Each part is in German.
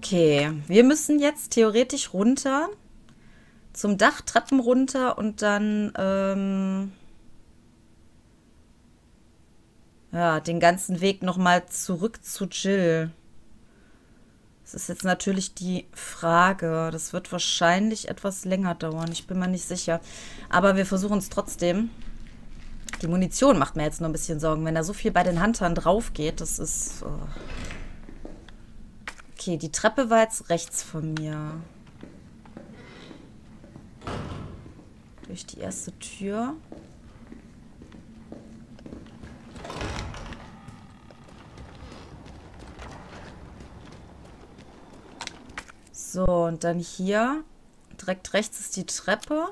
Okay, wir müssen jetzt theoretisch runter zum Dach, Treppen runter und dann ja, den ganzen Weg nochmal zurück zu Jill. Das ist jetzt natürlich die Frage. Das wird wahrscheinlich etwas länger dauern. Ich bin mir nicht sicher. Aber wir versuchen es trotzdem. Die Munition macht mir jetzt nur ein bisschen Sorgen. Wenn da so viel bei den Huntern drauf geht, das ist... Okay, die Treppe war jetzt rechts von mir. Durch die erste Tür. So, und dann hier. Direkt rechts ist die Treppe.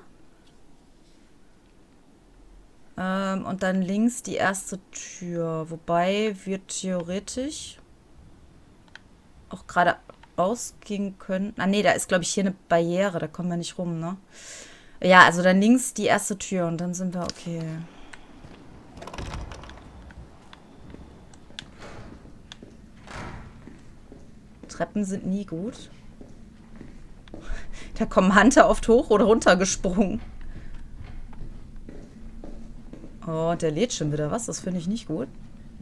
Und dann links die erste Tür. Wobei wir theoretisch auch gerade ausgehen können. Ah, nee, da ist, glaube ich, hier eine Barriere. Da kommen wir nicht rum, ne? Ja, also dann links die erste Tür und dann sind wir okay. Treppen sind nie gut. Da kommen Hunter oft hoch oder runter gesprungen. Oh, der lädt schon wieder was. Das finde ich nicht gut.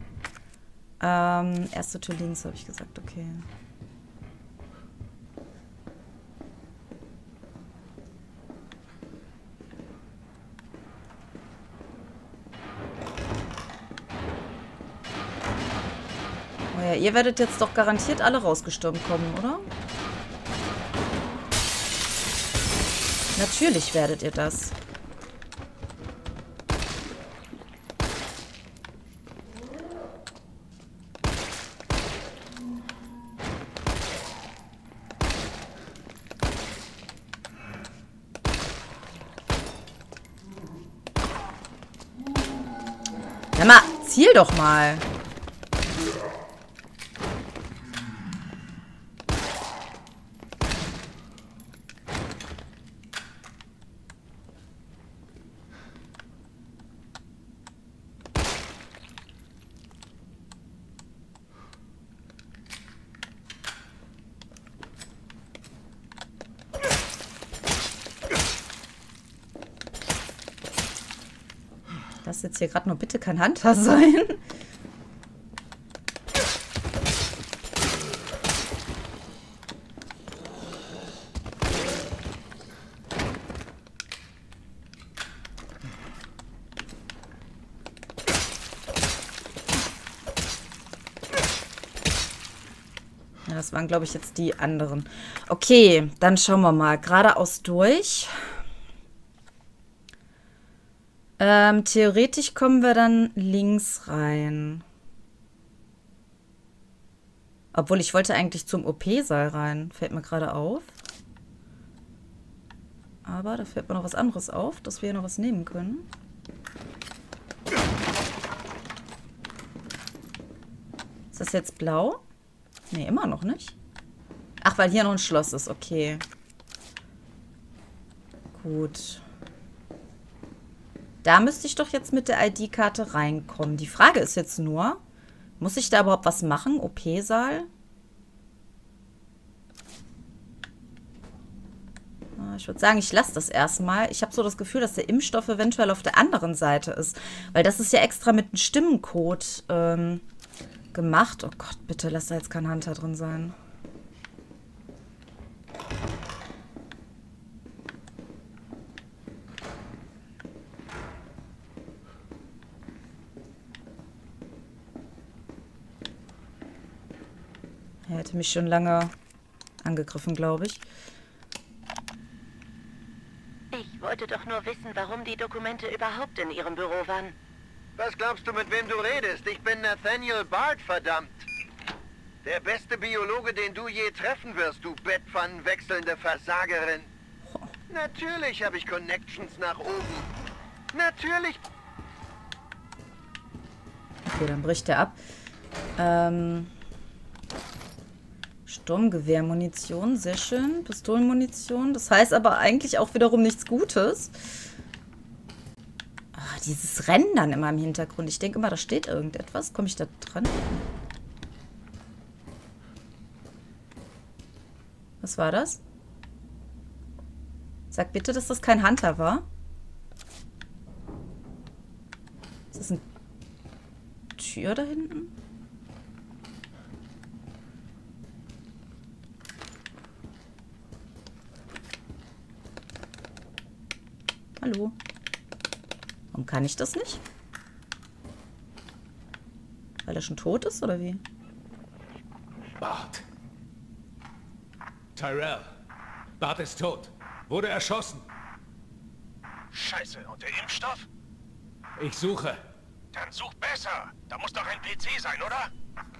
Erste Tür links, habe ich gesagt. Okay. Oh ja, ihr werdet jetzt doch garantiert alle rausgestürmt kommen, oder? Natürlich werdet ihr das. Sag mal, ziel doch mal. Lass jetzt hier gerade nur bitte kein Hunter sein. Ja, das waren, glaube ich, jetzt die anderen. Okay, dann schauen wir mal. Geradeaus durch. Theoretisch kommen wir dann links rein. Obwohl, ich wollte eigentlich zum OP-Saal rein. Fällt mir gerade auf. Aber da fällt mir noch was anderes auf, dass wir hier noch was nehmen können. Ist das jetzt blau? Nee, immer noch nicht. Ach, weil hier noch ein Schloss ist. Okay. Gut. Da müsste ich doch jetzt mit der ID-Karte reinkommen. Die Frage ist jetzt nur, muss ich da überhaupt was machen? OP-Saal? Ich würde sagen, ich lasse das erstmal. Ich habe so das Gefühl, dass der Impfstoff eventuell auf der anderen Seite ist. Weil das ist ja extra mit einem Stimmencode gemacht. Oh Gott, bitte lass da jetzt kein Hunter drin sein. Er hätte mich schon lange angegriffen, glaube ich. Ich wollte doch nur wissen, warum die Dokumente überhaupt in Ihrem Büro waren. Was glaubst du, mit wem du redest? Ich bin Nathaniel Bard, verdammt. Der beste Biologe, den du je treffen wirst, du bettpfannenwechselnde Versagerin. Natürlich habe ich Connections nach oben. Natürlich. Okay, dann bricht er ab. Sturmgewehrmunition, sehr schön. Pistolenmunition. Das heißt aber eigentlich auch wiederum nichts Gutes. Ah, dieses Rennen dann immer im Hintergrund. Ich denke immer, da steht irgendetwas. Komme ich da dran? Was war das? Sag bitte, dass das kein Hunter war. Ist das eine Tür da hinten? Hallo? Warum kann ich das nicht? Weil er schon tot ist, oder wie? Bart. Tyrell. Bart ist tot. Wurde erschossen. Scheiße, und der Impfstoff? Ich suche. Dann such besser. Da muss doch ein PC sein, oder?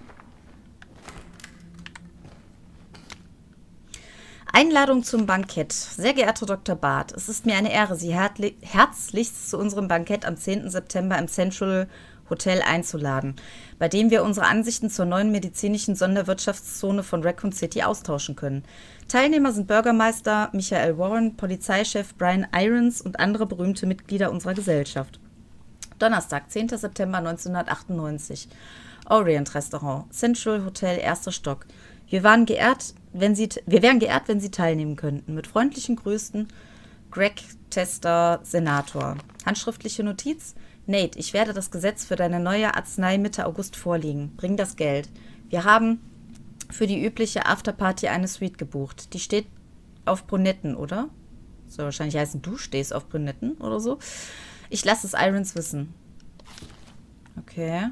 Einladung zum Bankett. Sehr geehrter Dr. Barth, es ist mir eine Ehre, Sie herzlichst zu unserem Bankett am 10. September im Central Hotel einzuladen, bei dem wir unsere Ansichten zur neuen medizinischen Sonderwirtschaftszone von Raccoon City austauschen können. Teilnehmer sind Bürgermeister Michael Warren, Polizeichef Brian Irons und andere berühmte Mitglieder unserer Gesellschaft. Donnerstag, 10. September 1998. Orient Restaurant, Central Hotel, 1. Stock. Wir wären geehrt, wenn Sie teilnehmen könnten. Mit freundlichen Grüßen, Greg Tester, Senator. Handschriftliche Notiz: Nate, ich werde das Gesetz für deine neue Arznei Mitte August vorlegen. Bring das Geld. Wir haben für die übliche Afterparty eine Suite gebucht. Die steht auf Brunetten, oder? Soll wahrscheinlich heißen, du stehst auf Brunetten oder so. Ich lasse es Irons wissen. Okay.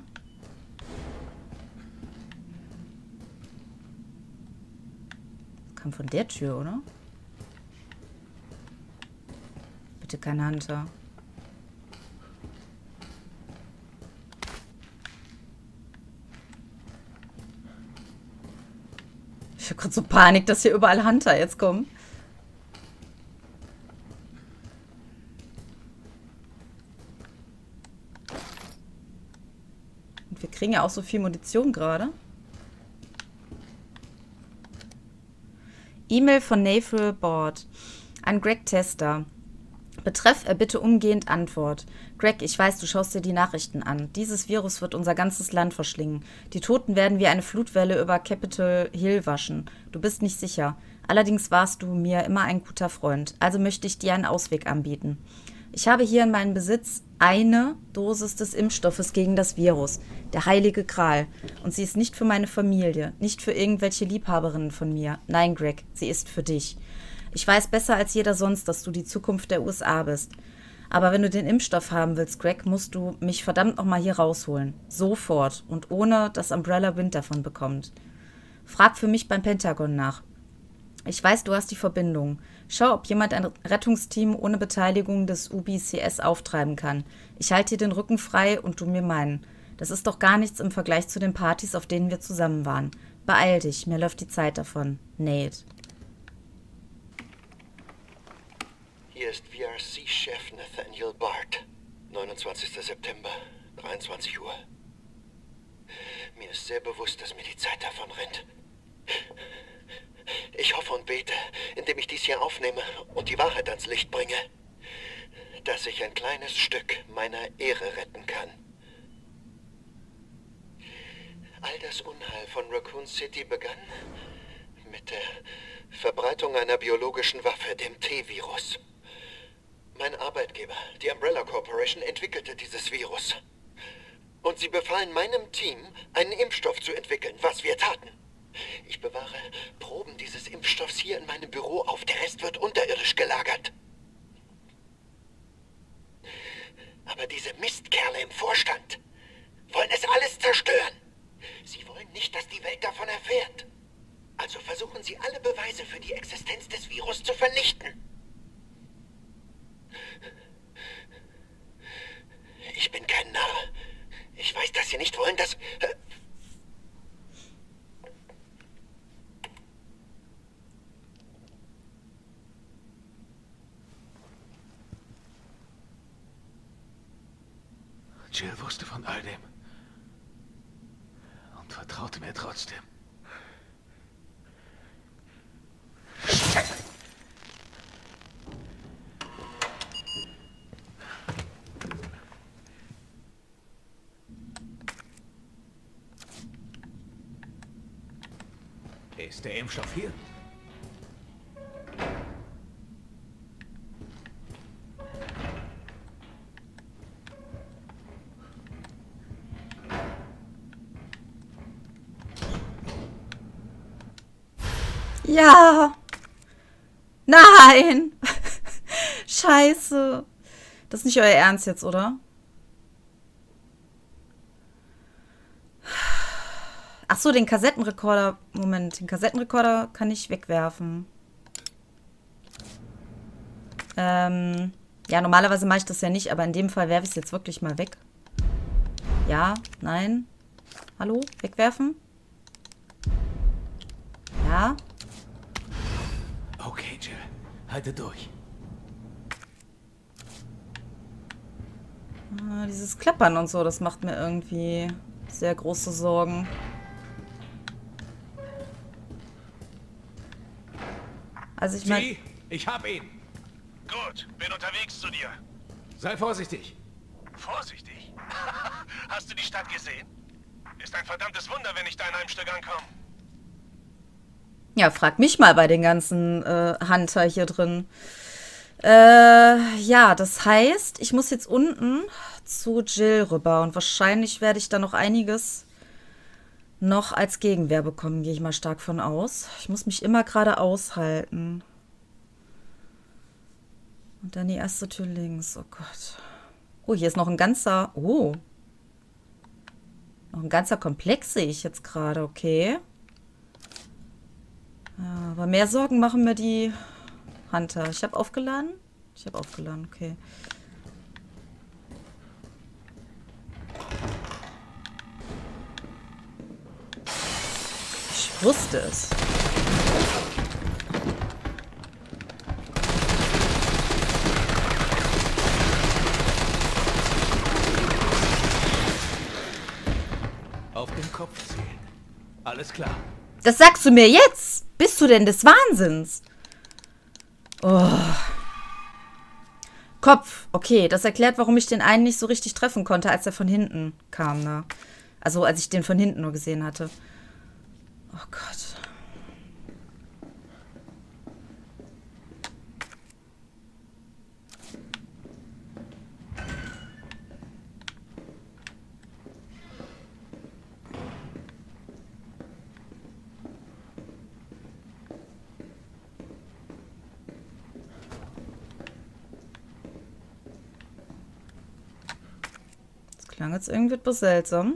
Kam von der Tür, oder? Bitte kein Hunter. Ich habe gerade so Panik, dass hier überall Hunter jetzt kommen. Und wir kriegen ja auch so viel Munition gerade. E-Mail von Nathan Board an Greg Tester. Betreff erbitte umgehend Antwort. Greg, ich weiß, du schaust dir die Nachrichten an. Dieses Virus wird unser ganzes Land verschlingen. Die Toten werden wie eine Flutwelle über Capitol Hill waschen. Du bist nicht sicher. Allerdings warst du mir immer ein guter Freund. Also möchte ich dir einen Ausweg anbieten. Ich habe hier in meinem Besitz eine Dosis des Impfstoffes gegen das Virus. Der heilige Gral. Und sie ist nicht für meine Familie, nicht für irgendwelche Liebhaberinnen von mir. Nein, Greg, sie ist für dich. Ich weiß besser als jeder sonst, dass du die Zukunft der USA bist. Aber wenn du den Impfstoff haben willst, Greg, musst du mich verdammt nochmal hier rausholen. Sofort und ohne, dass Umbrella Wind davon bekommt. Frag für mich beim Pentagon nach. Ich weiß, du hast die Verbindung. Schau, ob jemand ein Rettungsteam ohne Beteiligung des UBCS auftreiben kann. Ich halte dir den Rücken frei und du mir meinen. Das ist doch gar nichts im Vergleich zu den Partys, auf denen wir zusammen waren. Beeil dich, mir läuft die Zeit davon. Nate. Hier ist VRC-Chef Nathaniel Bart. 29. September, 23 Uhr. Mir ist sehr bewusst, dass mir die Zeit davon rennt. Ich hoffe und bete, indem ich dies hier aufnehme und die Wahrheit ans Licht bringe, dass ich ein kleines Stück meiner Ehre retten kann. All das Unheil von Raccoon City begann mit der Verbreitung einer biologischen Waffe, dem T-Virus. Mein Arbeitgeber, die Umbrella Corporation, entwickelte dieses Virus. Und sie befahlen meinem Team, einen Impfstoff zu entwickeln, was wir taten. Ich bewahre Proben dieses Impfstoffs hier in meinem Büro auf. Der Rest wird unterirdisch gelagert. Aber diese Mistkerle im Vorstand wollen es alles zerstören. Sie wollen nicht, dass die Welt davon erfährt. Also versuchen sie alle Beweise für die Existenz des Virus zu vernichten. Ich bin kein Narr. Ich weiß, dass sie nicht wollen, dass... Jill wusste von all dem. Und vertraute mir trotzdem. Ist der Impfstoff hier? Ja. Nein. Scheiße. Das ist nicht euer Ernst jetzt, oder? Ach so, den Kassettenrekorder. Moment, den Kassettenrekorder kann ich wegwerfen. Ja, normalerweise mache ich das ja nicht, aber in dem Fall werfe ich es jetzt wirklich mal weg. Ja, nein. Hallo? Wegwerfen? Ja. Okay, Jill. Halte durch. Ah, dieses Klappern und so, das macht mir irgendwie sehr große Sorgen. Also ich meine... Ich hab ihn. Gut, bin unterwegs zu dir. Sei vorsichtig. Vorsichtig. Hast du die Stadt gesehen? Ist ein verdammtes Wunder, wenn ich da in einem Stück ankomme. Ja, frag mich mal bei den ganzen Hunter hier drin. Ja, das heißt, ich muss jetzt unten zu Jill rüber. Und wahrscheinlich werde ich da noch einiges noch als Gegenwehr bekommen, gehe ich mal stark von aus. Ich muss mich immer gerade aushalten. Und dann die erste Tür links. Oh Gott. Oh, hier ist noch ein ganzer... Oh. Noch ein ganzer Komplex sehe ich jetzt gerade. Okay. Ja, aber mehr Sorgen machen mir die Hunter. Ich habe aufgeladen? Ich habe aufgeladen, okay. Ich wusste es. Auf den Kopf zielen. Alles klar. Das sagst du mir jetzt? Bist du denn des Wahnsinns? Oh. Kopf. Okay, das erklärt, warum ich den einen nicht so richtig treffen konnte, als er von hinten kam, ne? Also, als ich den von hinten nur gesehen hatte. Oh Gott. Klang jetzt irgendwie etwas seltsam.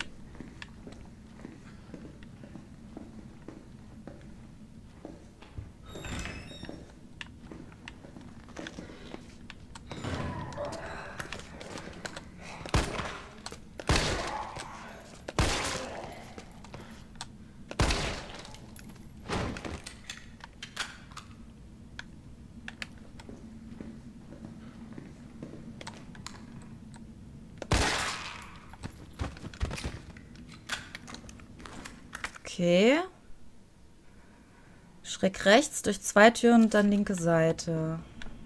Okay. Schräg rechts durch 2 Türen und dann linke Seite.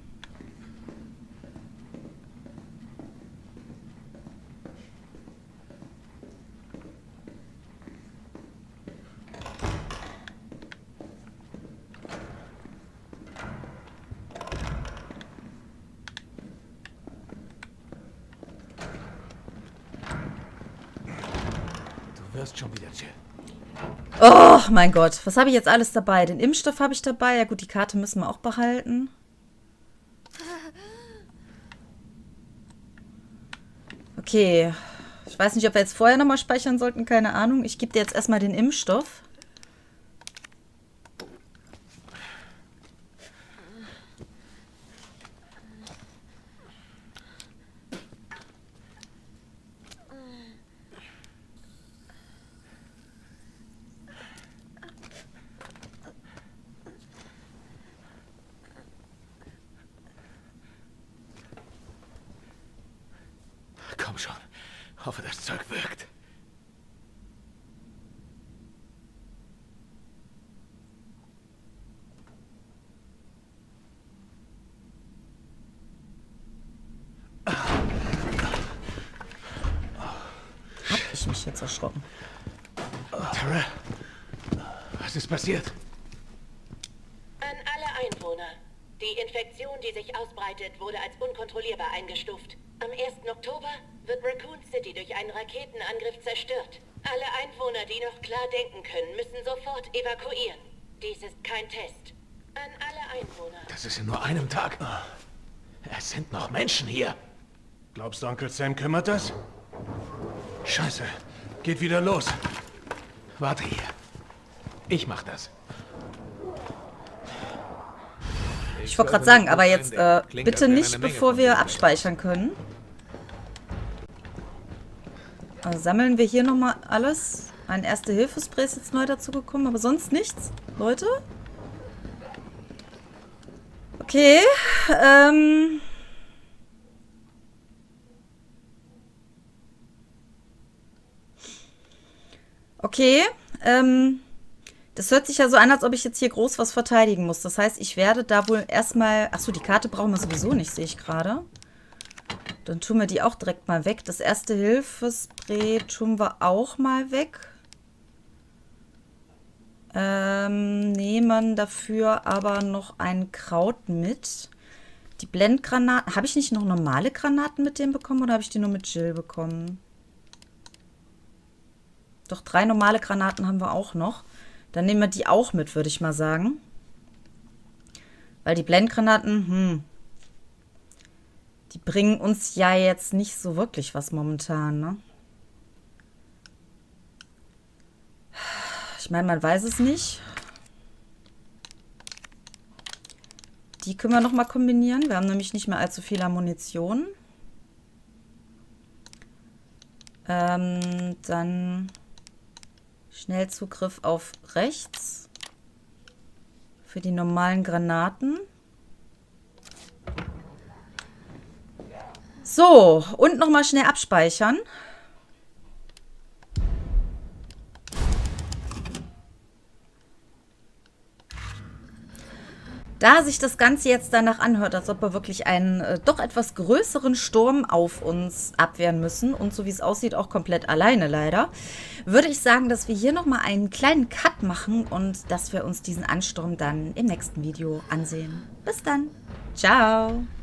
Du wirst schon wieder, Jill. Oh mein Gott, was habe ich jetzt alles dabei? Den Impfstoff habe ich dabei. Ja gut, die Karte müssen wir auch behalten. Okay. Ich weiß nicht, ob wir jetzt vorher nochmal speichern sollten. Keine Ahnung. Ich gebe dir jetzt erstmal den Impfstoff. Komm schon. Hoffe, das Zeug wirkt. Hab ich mich jetzt erschrocken. Tara, was ist passiert? An alle Einwohner. Die Infektion, die sich ausbreitet, wurde als unkontrollierbar eingestuft. Am 1. Oktober wird Raccoon City durch einen Raketenangriff zerstört. Alle Einwohner, die noch klar denken können, müssen sofort evakuieren. Dies ist kein Test. An alle Einwohner. Das ist in nur einem Tag. Es sind noch Menschen hier. Glaubst du, Onkel Sam kümmert das? Scheiße. Geht wieder los. Warte hier. Ich mach das. Ich wollte gerade sagen, aber jetzt bitte nicht, bevor wir abspeichern können. Also sammeln wir hier nochmal alles. Ein Erste-Hilfe-Spray ist jetzt neu dazu gekommen, aber sonst nichts, Leute. Okay, okay, das hört sich ja so an, als ob ich jetzt hier groß was verteidigen muss. Das heißt, ich werde da wohl erstmal... Achso, die Karte brauchen wir sowieso nicht, sehe ich gerade. Dann tun wir die auch direkt mal weg. Das Erste-Hilfe-Spray tun wir auch mal weg. Nehmen dafür aber noch ein Kraut mit. Die Blendgranaten. Habe ich nicht noch normale Granaten mit dem bekommen oder habe ich die nur mit Jill bekommen? Doch 3 normale Granaten haben wir auch noch. Dann nehmen wir die auch mit, würde ich mal sagen. Weil die Blendgranaten, die bringen uns ja jetzt nicht so wirklich was momentan, ne? Ich meine, man weiß es nicht. Die können wir nochmal kombinieren. Wir haben nämlich nicht mehr allzu viel Munition. Dann Schnellzugriff auf rechts. Für die normalen Granaten. So, und nochmal schnell abspeichern. Da sich das Ganze jetzt danach anhört, als ob wir wirklich einen doch etwas größeren Sturm auf uns abwehren müssen und so wie es aussieht auch komplett alleine leider, würde ich sagen, dass wir hier nochmal einen kleinen Cut machen und dass wir uns diesen Ansturm dann im nächsten Video ansehen. Bis dann. Ciao.